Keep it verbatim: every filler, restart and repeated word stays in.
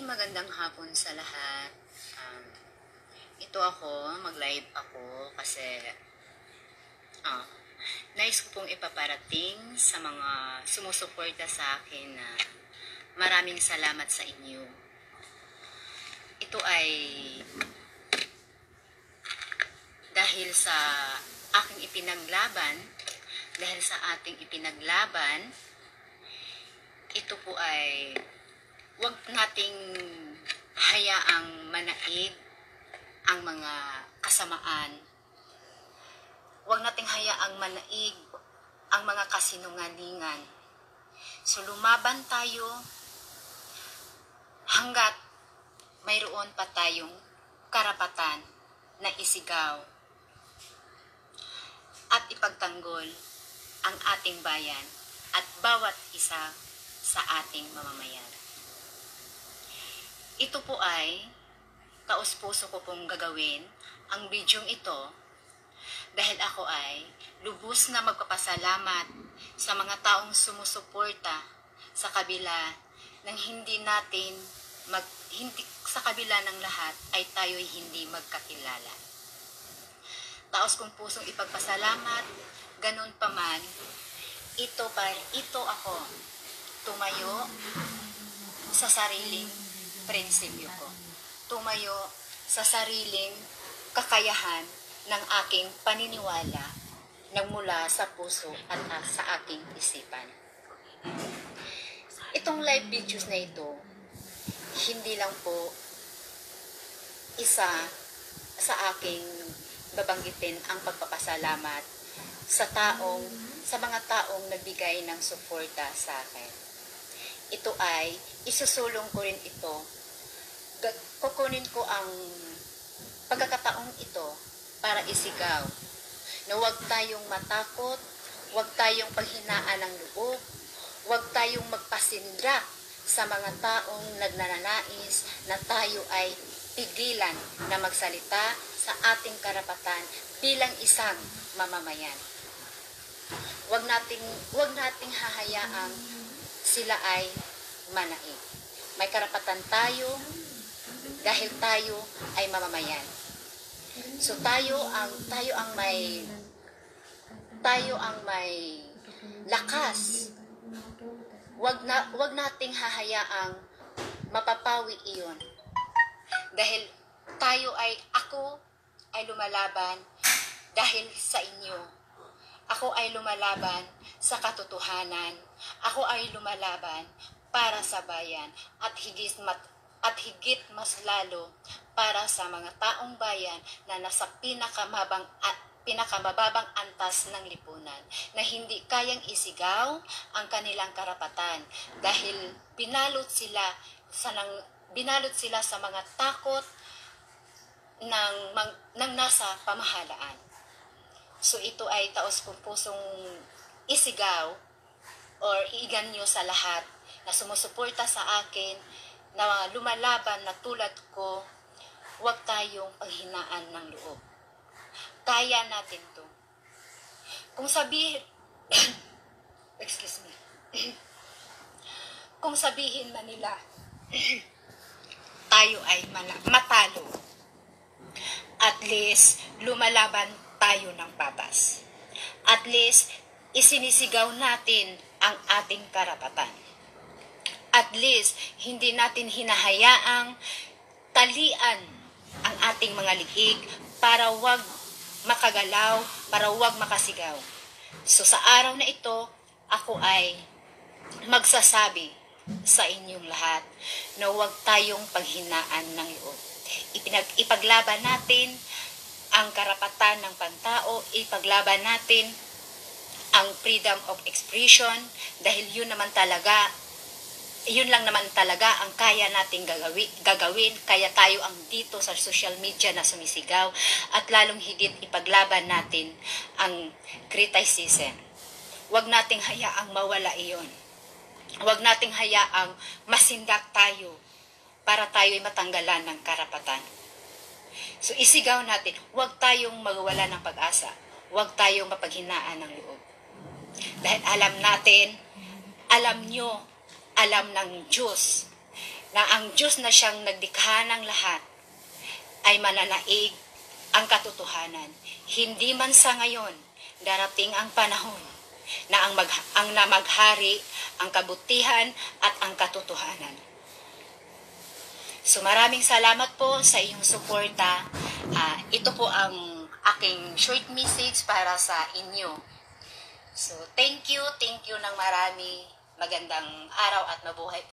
magandang hapon sa lahat. Um, ito ako, mag-live ako kasi uh, nais ko pong ipaparating sa mga sumusuporta sa akin na maraming salamat sa inyo. Ito ay dahil sa aking ipinaglaban, dahil sa ating ipinaglaban, ito po ay huwag nating hayaang manaig ang mga kasamaan. Huwag nating hayaang manaig ang mga kasinungalingan. So lumaban tayo hanggat mayroon pa tayong karapatan na isigaw at ipagtanggol ang ating bayan at bawat isa sa ating mamamayan. Ito po ay taos-puso ko pong gagawin ang bidyong ito dahil ako ay lubos na magpapasalamat sa mga taong sumusuporta sa kabila ng hindi natin mag, hindi, sa kabila ng lahat ay tayo'y hindi magkakilala. Taos kong pusong ipagpasalamat, ganun pa man, ito pa, ito ako, tumayo sa sariling prinsipyo ko. Tumayo sa sariling kakayahan ng aking paniniwala nagmula sa puso at sa aking isipan. Itong live videos na ito, hindi lang po isa sa aking babanggitin ang pagpapasalamat sa taong, sa mga taong nagbigay ng suporta sa akin. Ito ay, isusulong ko rin ito. Kukunin ko ang pagkakataong ito para isigaw na huwag tayong matakot, huwag tayong paghinaan ng loob, huwag tayong magpasindra sa mga taong nagnananais na tayo ay pigilan na magsalita sa ating karapatan bilang isang mamamayan. Huwag nating, huwag nating hahayaang sila ay manaig. May karapatan tayo dahil tayo ay mamamayan. So tayo ang tayo ang may tayo ang may lakas. Wag na wag nating hahayaang mapapawi iyon. Dahil tayo ay ako ay lumalaban dahil sa inyo. Ako ay lumalaban sa katotohanan. Ako ay lumalaban para sa bayan at higit, mat, at higit mas lalo para sa mga taong bayan na nasa pinakamabang at pinakamababang antas ng lipunan na hindi kayang isigaw ang kanilang karapatan dahil binalot sila sa nang, binalot sila sa mga takot ng, ng nasa pamahalaan. So ito ay taos kong pusong isigaw or iigan nyo sa lahat na sumusuporta sa akin na lumalaban na tulad ko, huwag tayong paghinaan ng loob. Kaya natin to. Kung sabihin, excuse me, kung sabihin man nila, tayo ay matalo, at least lumalaban tayo ng patas. At least, isinisigaw natin ang ating karapatan. At least, hindi natin hinahayaang talian ang ating mga liig para wag makagalaw, para wag makasigaw. So sa araw na ito, ako ay magsasabi sa inyong lahat na wag tayong paghinaan ng loob. Ipinag, ipaglaban natin ang karapatan ng pantao, ipaglaban natin ang freedom of expression dahil yun naman talaga, yun lang naman talaga ang kaya nating gagawin, gagawin. Kaya tayo ang dito sa social media na sumisigaw at lalong higit ipaglaban natin ang criticism. Huwag nating hayaang mawala iyon. Huwag nating hayaang masindak tayo para tayo'y matanggalan ng karapatan. So isigaw natin, huwag tayong magwala ng pag-asa. Huwag tayong mapaghinaan ng loob. Dahil alam natin, alam nyo, alam ng Diyos na ang Diyos na siyang nagdikha ng lahat ay mananaig ang katotohanan. Hindi man sa ngayon, darating ang panahon na ang, mag, ang na maghari ang kabutihan at ang katotohanan. So maraming salamat po sa iyong suporta. Uh, ito po ang aking short message para sa inyo. So thank you, thank you ng marami. Magandang araw at mabuhay.